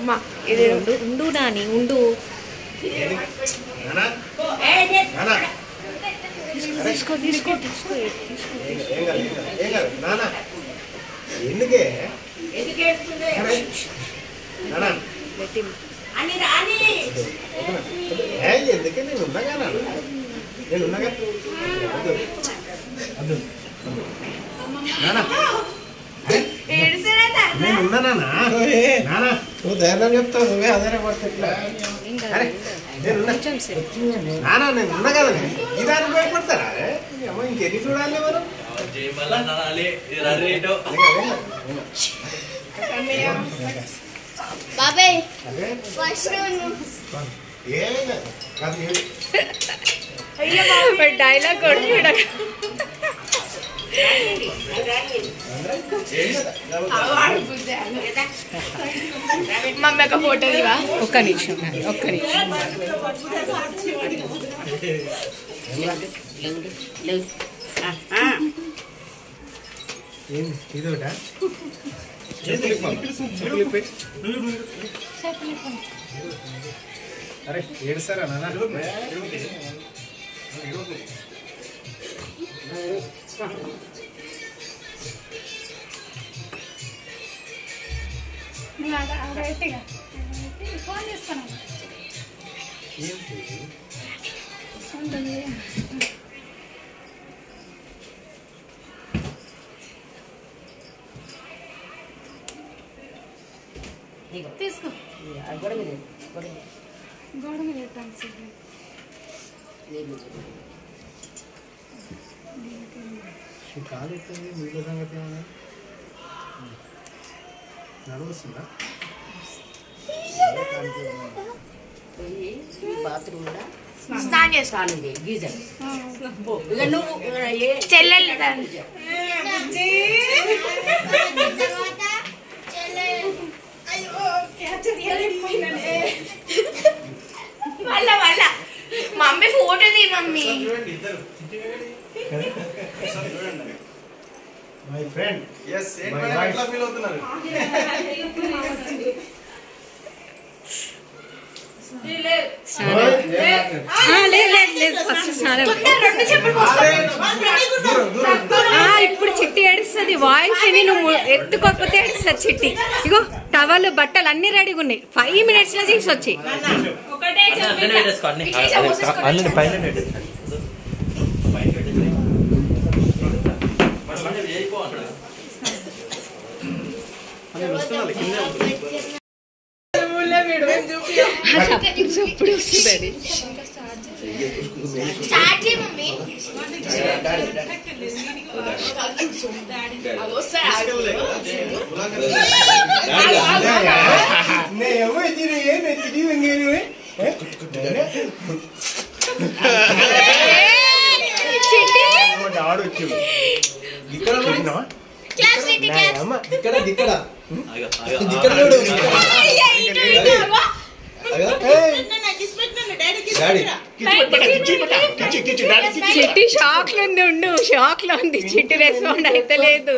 అమ్మా ఇది ఉండు ఉండు నాని ఉండు తీసుకో తీసుకో తీసుకో ఎందుకే ఎందుకే నేను ఉన్నాగా నేను ఉన్నాగా నేను ఉన్నానా నానా నువ్వు ధైర్యం చెప్తావు నువ్వే ఆధారపడతా నానా నేను ఉన్నా కదా ఈ దానికి భయపడతారా అమ్మ ఇంకెన్ని చూడాలి మనం బాబాయ్ డైలాగ్ కొడుకు మమ్మీ ఒక ఫోటో దివా ఒక్క నిమిషం ఒక్క నిమిషం ఇదోట అరే ఏడుస్తారా నాన్న ఫోన్ చేసుకున్నాం తీసుకో గోడ మీద పెట్టాను కాదు మీలో సంగతి ఏమన్నా నడవస్తుందా బాత్రూమ్ కూడా స్నానం చేస్తాను గీజర్ ఇక నువ్వు చెల్లెలు వాళ్ళ వాళ్ళ మమ్మీ ఫోటో తీ మమ్మీ మై ఫ్రెండ్ yes ఎట్లా ఫీల్ అవుతున్నారు ఇప్పుడు చిట్టి ఏడుస్తుంది వాయిస్ విని నువ్వు ఎత్తుకోకపోతే ఏడుస్తుంది చిట్టి ఇగో టవల్ బట్టలు అన్ని రెడీగా ఉన్నాయి 5 minutes లో తీసుకొచ్చి ఇప్పుడు వస్తుంది చిట్టి షాక్ లో ఉంది ఉండు షాక్ లో ఉంది చిట్టి రెస్పాండ్ అయితే లేదు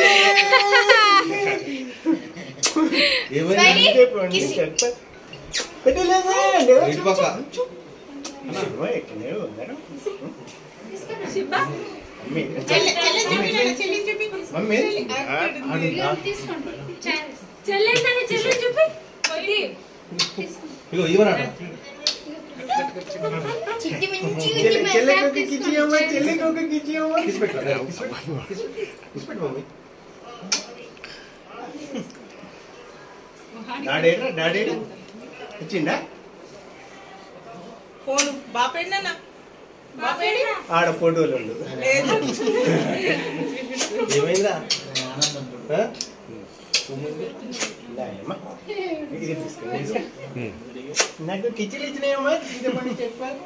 డాడీ వచ్చిందా ఫోన్ బాపేనా ఆడ ఫోటోలు ఏమైందా నాకు కిచెన్ ఇచ్చినాయమ్మా చెప్పాలి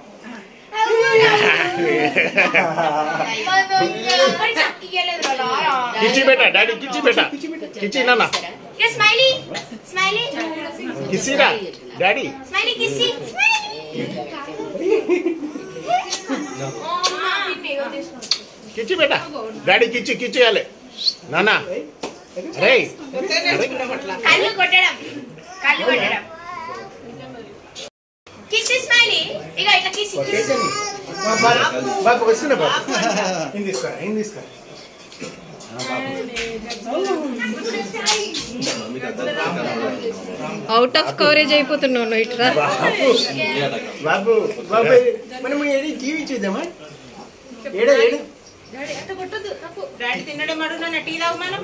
కిచి బేటా డాడీ కిచి బేటా కిచి నాన్న స్మైలీ స్మైలీ కిసిరా డాడీ స్మైలీ కిసి కిచి బేటా డాడీ కిచి కిచియాలి నాన్న అరే కళ్ళు కొట్టడం కళ్ళు కొట్టడం కిసి స్మైలీ ఇక ఇట్లా కిసి కిసి బాబు వస్తున్నా బాబు ఏం తీసుకో ఏం తీసుకో అవుట్ ఆఫ్ కవరేజ్ అయిపోతున్నావు నువ్వు ఇట్రా. బాబు బాబు మనం ఏడి టీవీ చూద్దామా ఏడు ఏడు డాడీ తిన్నడే మడు నన్ను టీ తాగు మనం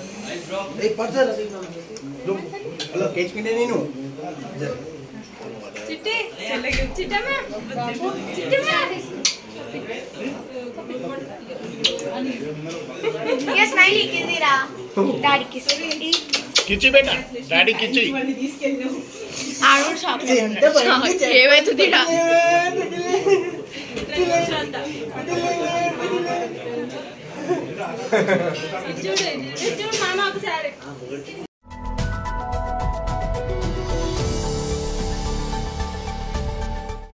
హలో కేచుకుంటే నేను చిట్టి చిట్టమ్మా చిట్టమ్మా ఇక స్మైలీ కిసిరా డాడీ కిసి కిచి బేటా డాడీ కిచి ఆడు షాప్ ఏమైతుంది ఈడ? చూడు మామ ఒకసారి